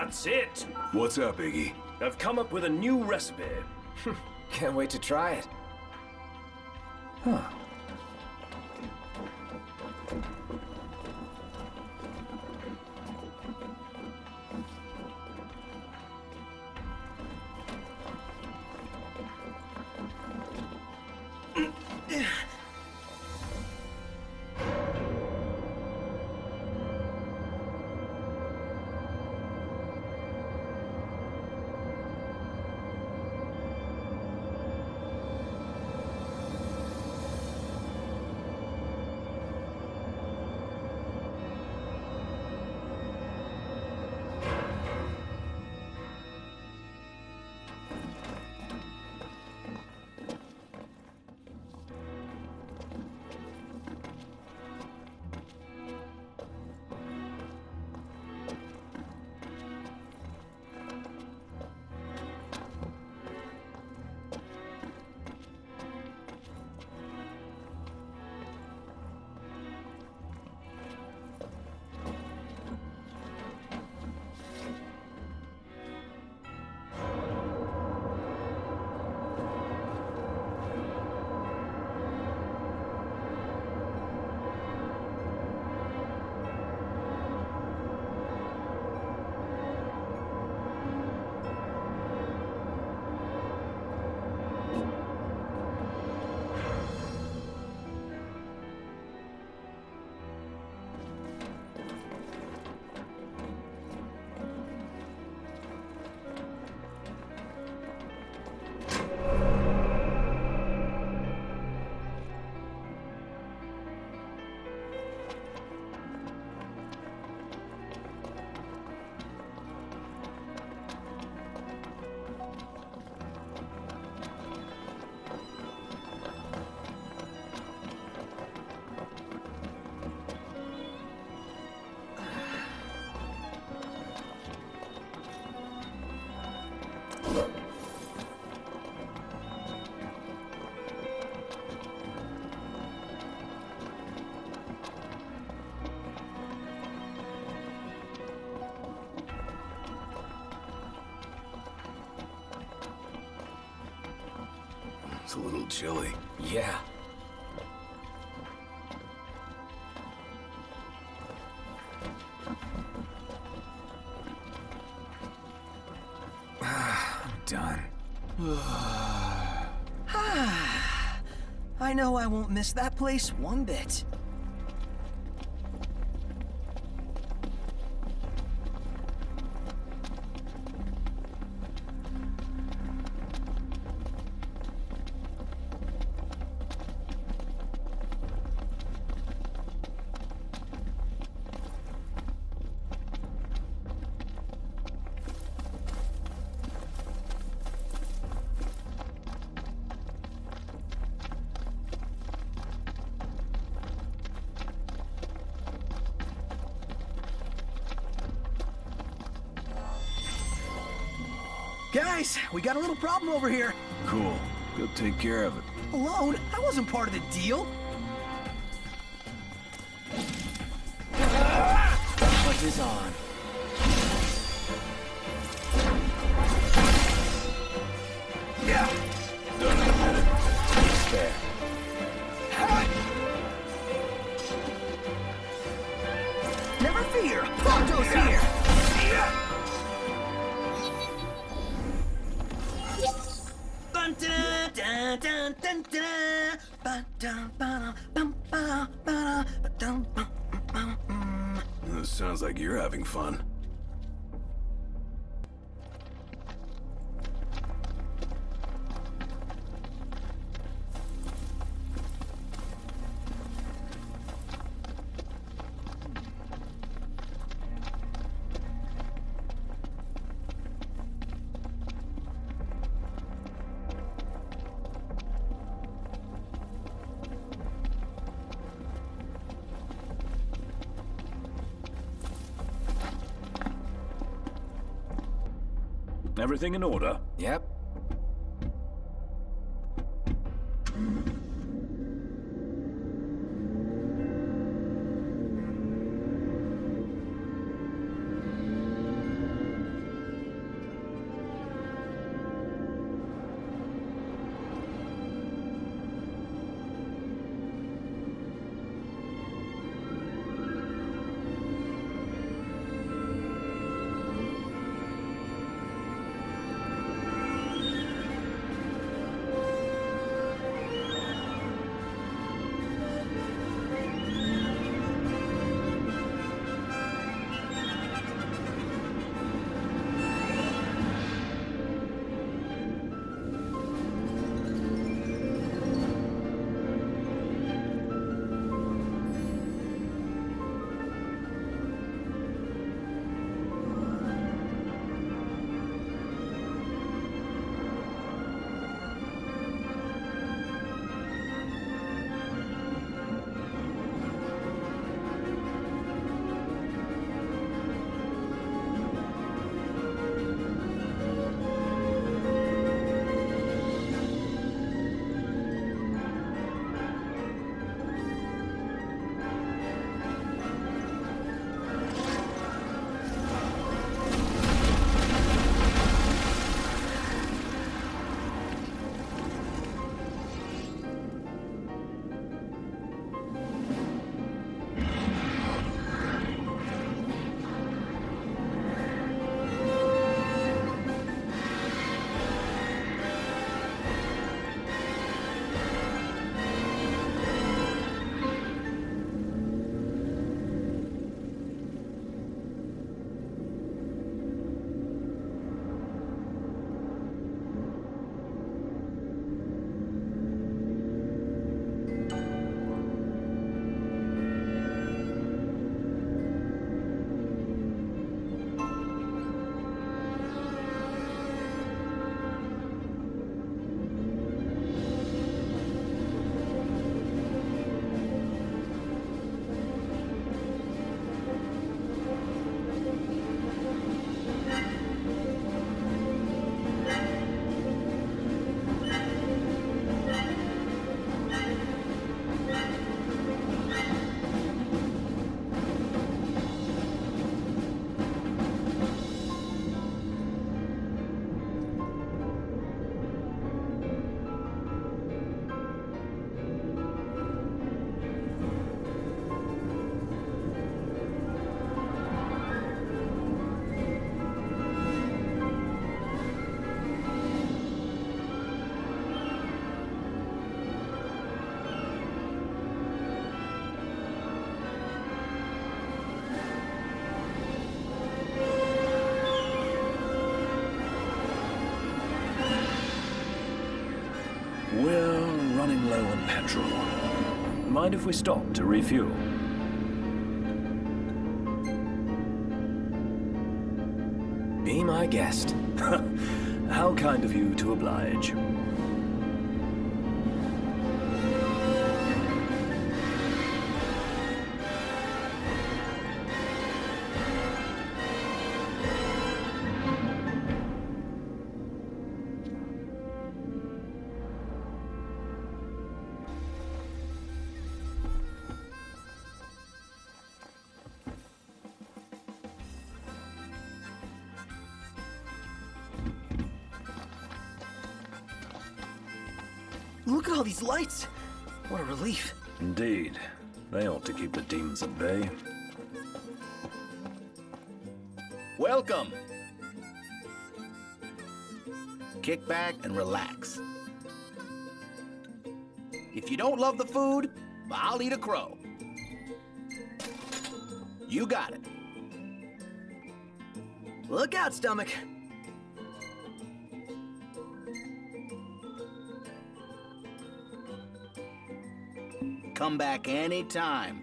That's it! What's up, Iggy? I've come up with a new recipe. Can't wait to try it. Huh. It's a little chilly. Yeah. I'm done. I know I won't miss that place one bit. Guys, we got a little problem over here. Cool. Go take care of it. Alone? That wasn't part of the deal. What is on? Yeah. Done in a minute. There. Never fear, Pronto's here. This sounds like you're having fun. Everything in order? Yep. running low on petrol. Mind if we stop to refuel? Be my guest. How kind of you to oblige. Look at all these lights. What a relief. Indeed. They ought to keep the demons at bay. Welcome. Kick back and relax. If you don't love the food, I'll eat a crow. You got it. Look out, stomach. Come back anytime.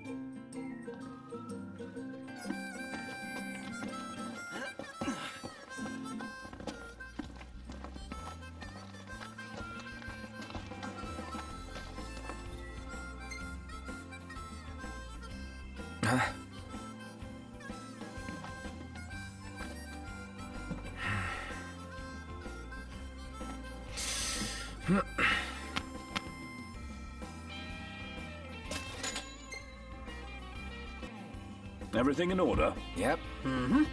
Everything in order? Yep. Mm-hmm.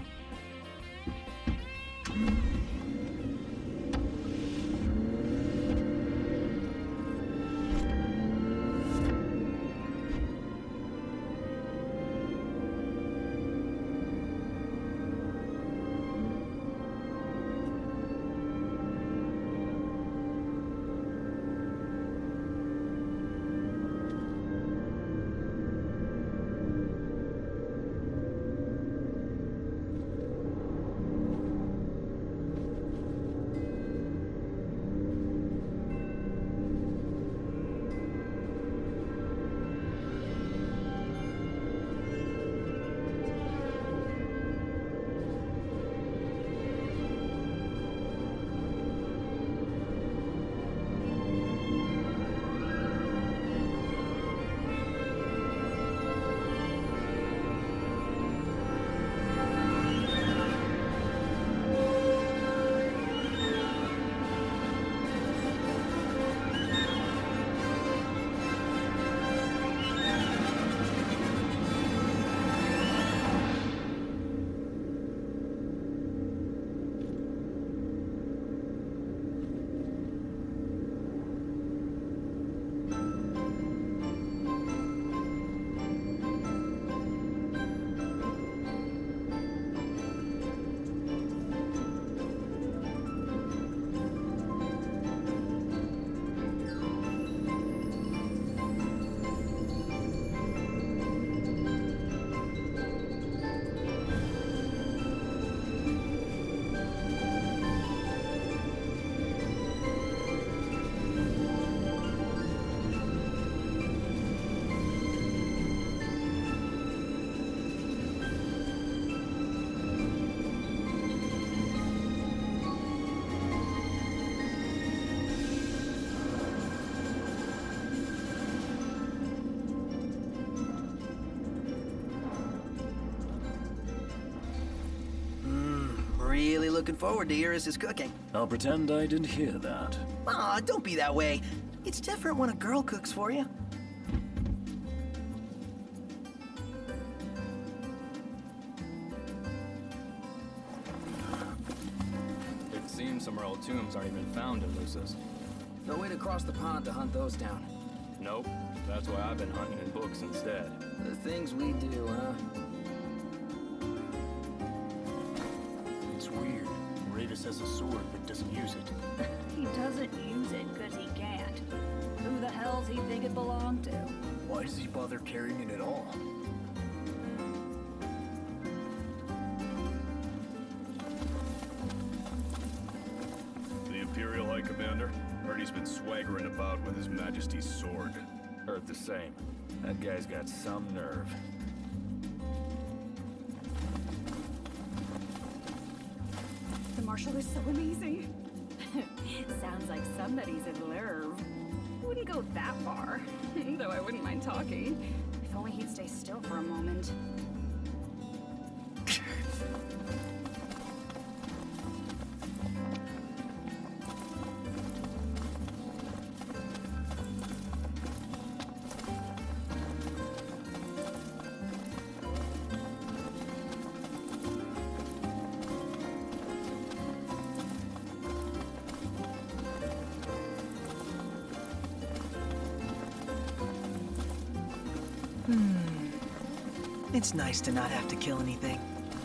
Really looking forward to Iris' cooking. I'll pretend I didn't hear that. Aw, don't be that way. It's different when a girl cooks for you. It seems some earl tombs aren't even found in Lucis. No way to cross the pond to hunt those down. Nope. That's why I've been hunting in books instead. The things we do, huh? It's weird. Ravis has a sword but doesn't use it. He doesn't use it because he can't. Who the hell's he think it belonged to? Why does he bother carrying it at all? The Imperial High Commander? Heard he's been swaggering about with His Majesty's sword. Heard the same. That guy's got some nerve. The Marshal is so amazing. Sounds like somebody's in nerve. Wouldn't go that far, though I wouldn't mind talking. If only he'd stay still for a moment. It's nice to not have to kill anything.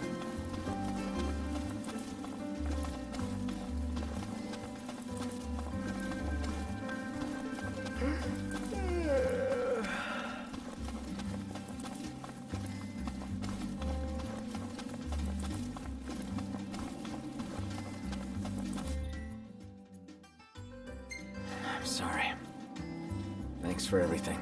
I'm sorry. Thanks for everything.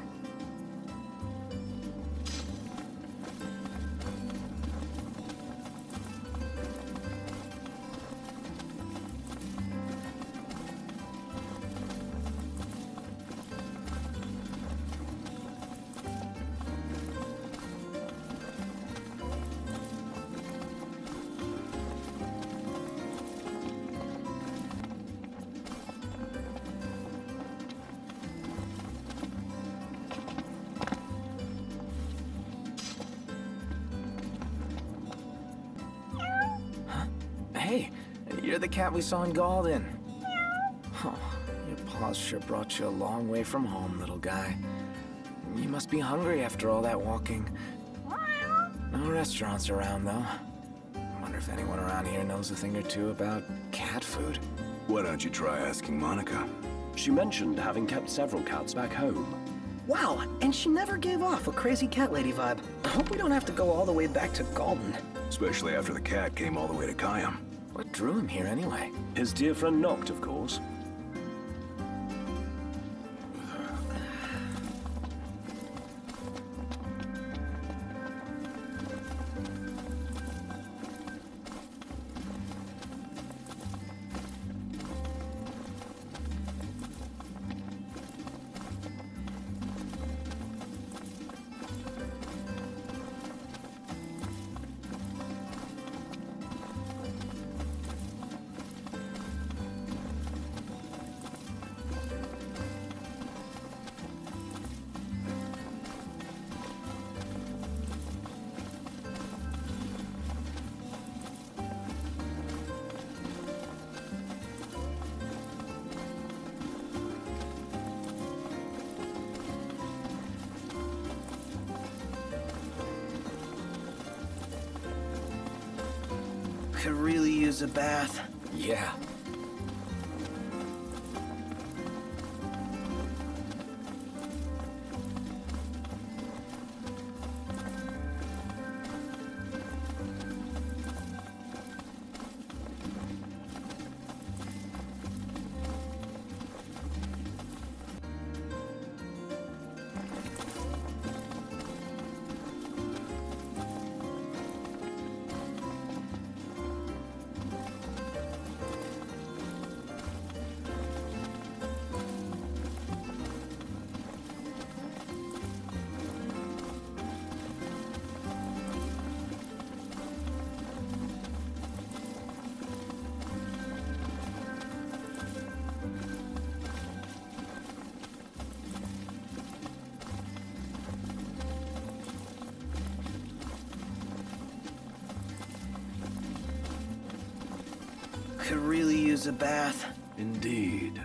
Hey, you're the cat we saw in Galdin. Oh, your paws sure brought you a long way from home, little guy. You must be hungry after all that walking. No restaurants around, though. Wonder if anyone around here knows a thing or two about cat food. Why don't you try asking Monica? She mentioned having kept several cats back home. Wow, and she never gave off a crazy cat lady vibe. I hope we don't have to go all the way back to Galdin. Especially after the cat came all the way to Kayam. What drew him here anyway? His dear friend Noct, of course. Could really use a bath. Yeah. Could really use a bath. Indeed.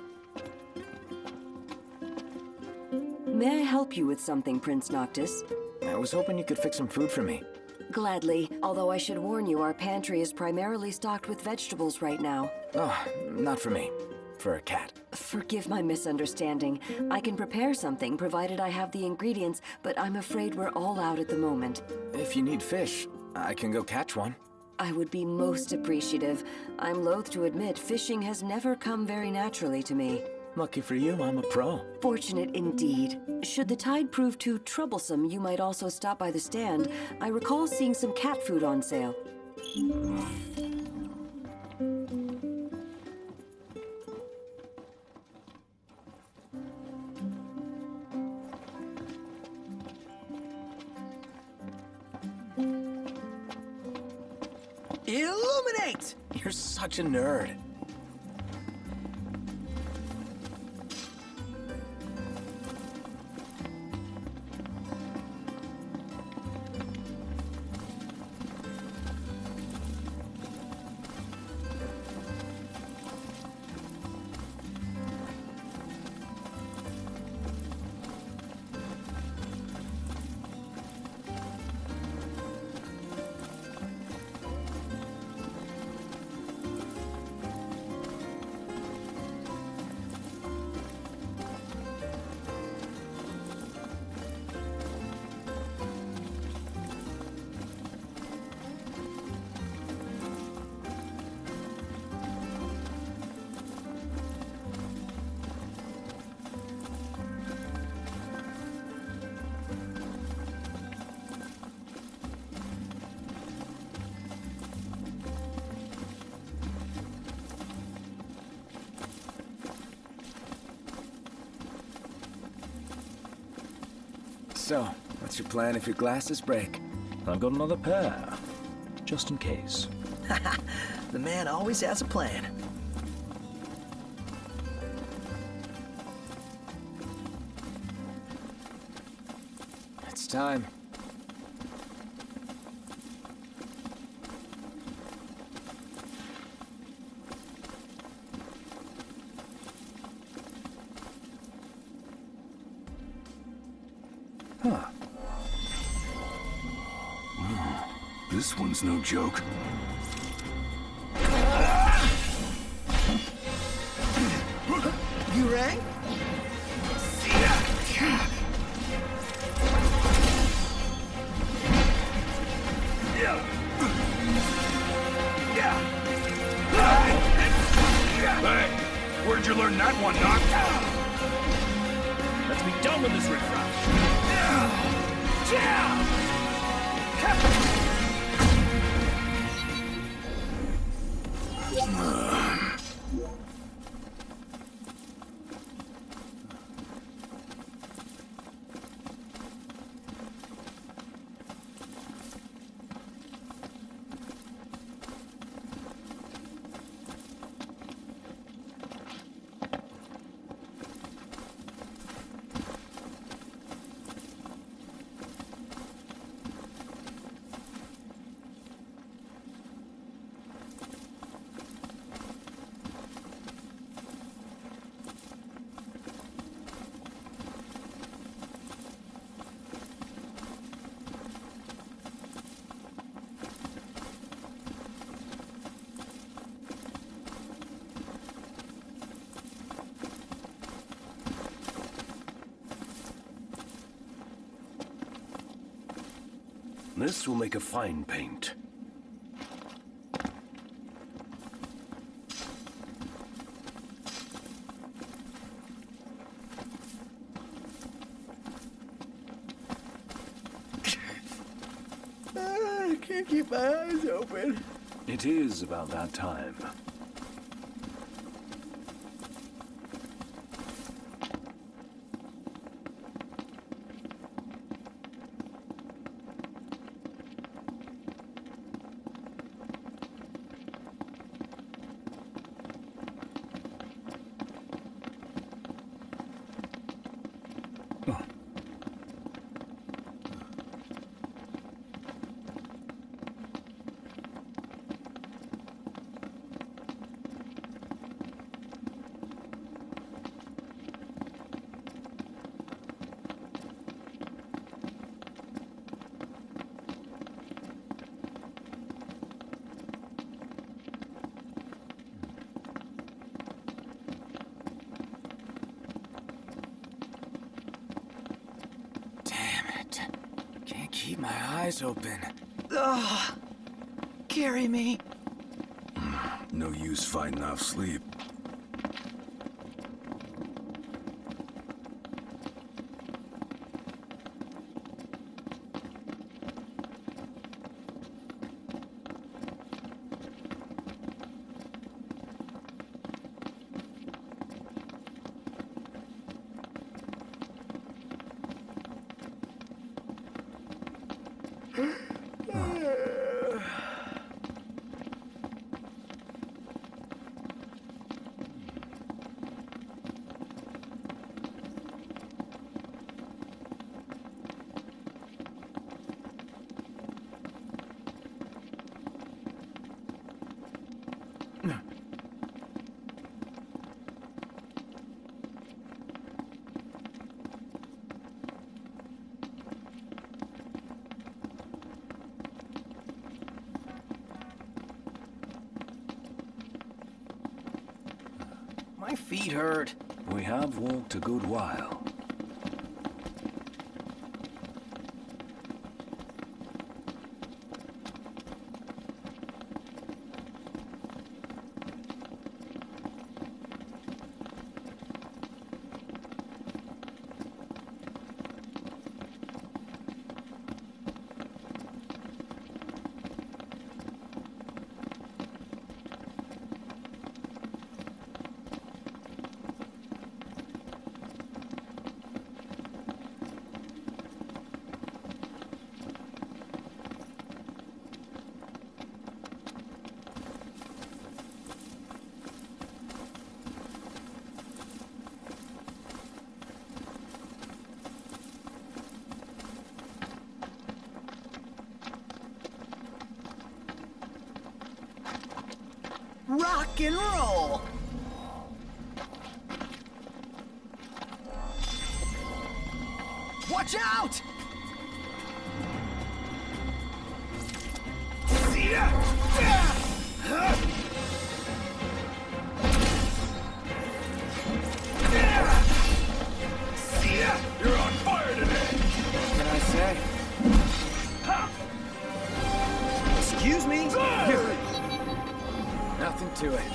May I help you with something, Prince Noctis? I was hoping you could fix some food for me. Gladly, although I should warn you, our pantry is primarily stocked with vegetables right now. Oh, not for me. For a cat. Forgive my misunderstanding. I can prepare something, provided I have the ingredients, but I'm afraid we're all out at the moment. If you need fish, I can go catch one. I would be most appreciative. I'm loath to admit, fishing has never come very naturally to me. Lucky for you, I'm a pro. Fortunate indeed. Should the tide prove too troublesome, you might also stop by the stand. I recall seeing some cat food on sale. Illuminate! You're such a nerd. So, what's your plan if your glasses break? I've got another pair. Just in case. The man always has a plan. It's time. Huh. This one's no joke. You rang? Hey, where'd you learn that one, Doc? Let's be done with this riffraff. This will make a fine paint. I can't keep my eyes open. It is about that time. keep my eyes open. Ugh. Carry me. No use fighting off sleep. My feet hurt. We have walked a good while. Rock and roll! Watch out! See ya! See ya! You're on fire today! What can I say? Excuse me? Nothing to it.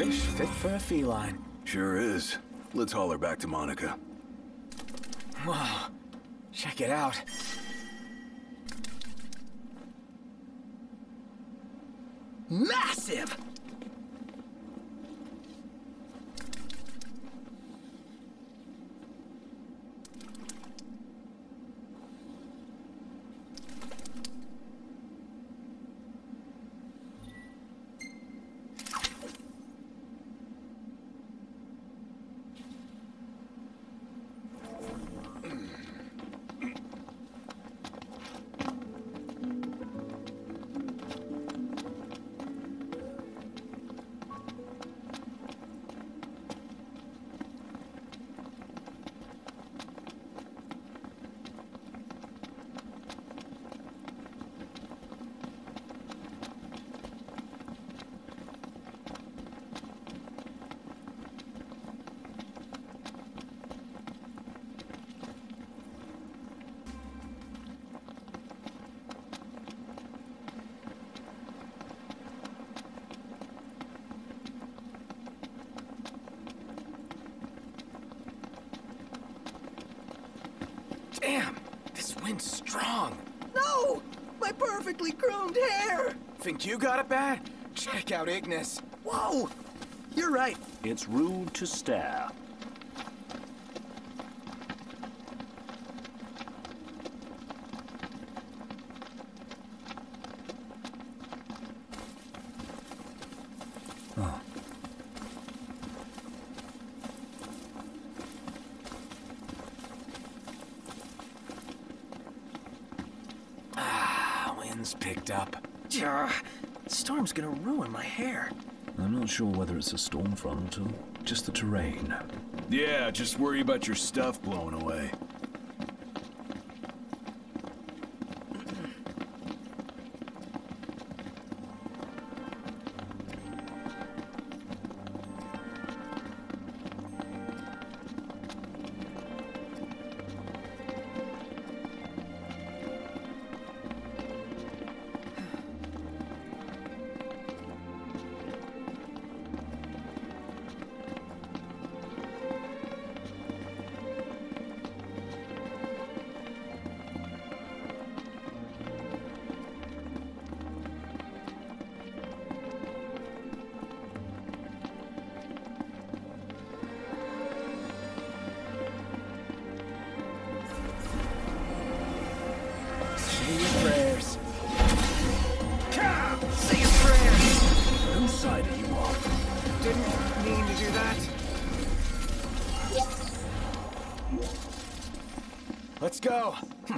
Fish fit for a feline. Sure is. Let's haul her back to Monica. Wow. Check it out. Massive! Damn, this wind's strong. No! My perfectly groomed hair! Think you got it bad? Check out Ignis. Whoa! You're right. It's rude to stare. Wind's picked up. Storm's gonna ruin my hair. I'm not sure whether it's a storm front or just the terrain. Yeah, just worry about your stuff blowing away. Say your prayers. Say your prayers! Whose side are you on? Didn't mean to do that. Let's go.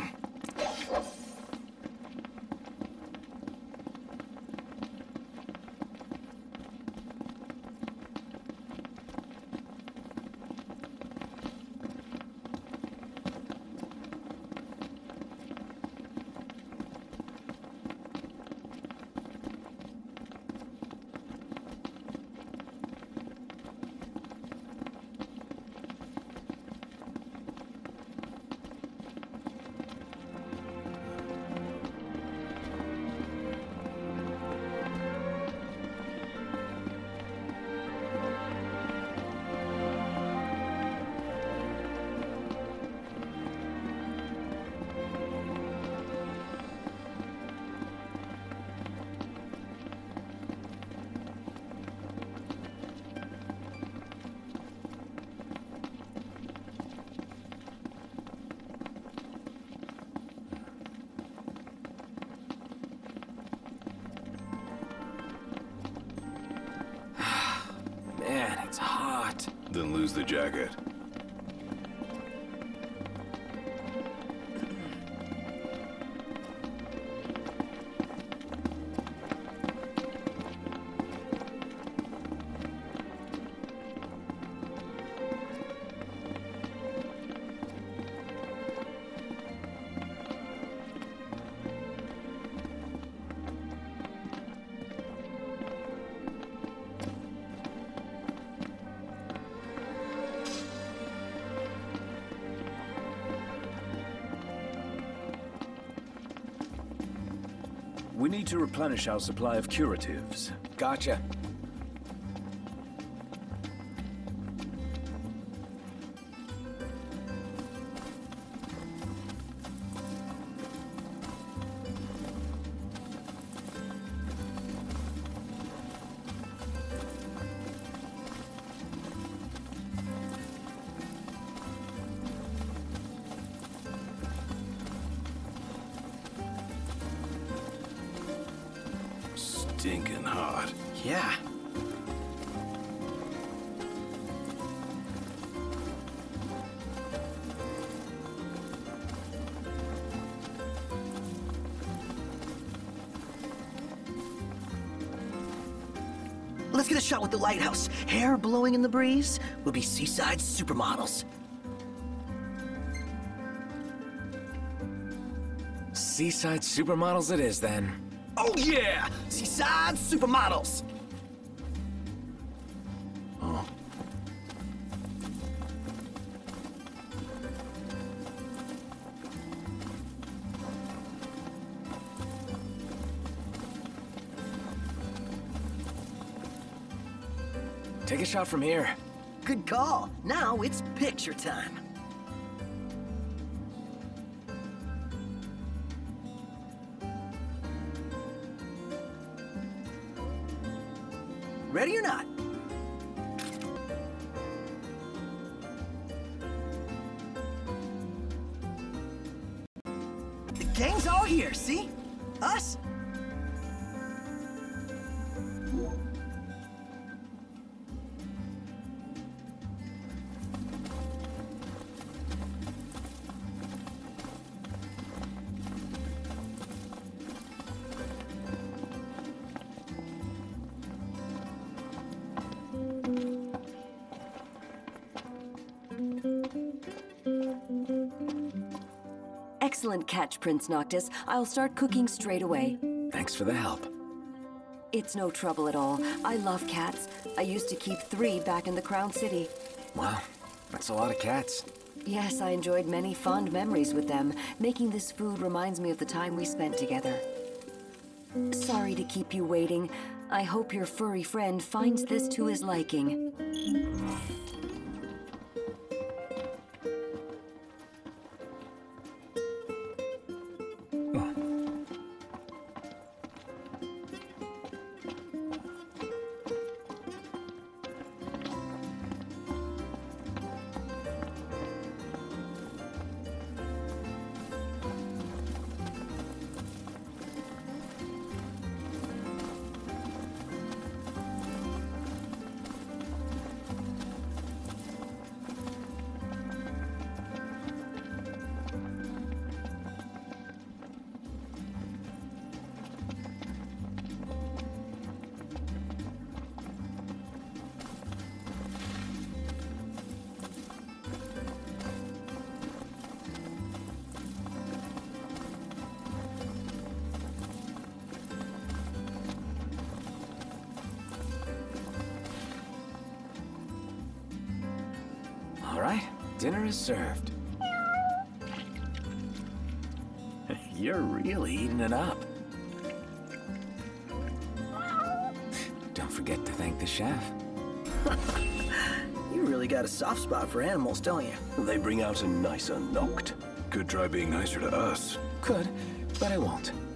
Man, it's hot. Then lose the jacket. We need to replenish our supply of curatives. Gotcha. stinking hot. Yeah. Let's get a shot with the lighthouse. Hair blowing in the breeze. We'll be seaside supermodels. Seaside supermodels it is, then. Oh yeah! Seaside supermodels! Oh. Take a shot from here. Good call. Now it's picture time. Ready or not? The gang's all here, see? Us? Excellent catch, Prince Noctis. I'll start cooking straight away. Thanks for the help. It's no trouble at all. I love cats. I used to keep 3 back in the Crown City. Wow, that's a lot of cats. Yes, I enjoyed many fond memories with them. Making this food reminds me of the time we spent together. Sorry to keep you waiting. I hope your furry friend finds this to his liking. All right, dinner is served. You're really eating it up. Don't forget to thank the chef. You really got a soft spot for animals, don't you? They bring out a nicer noct. Could try being nicer to us. Could, but I won't.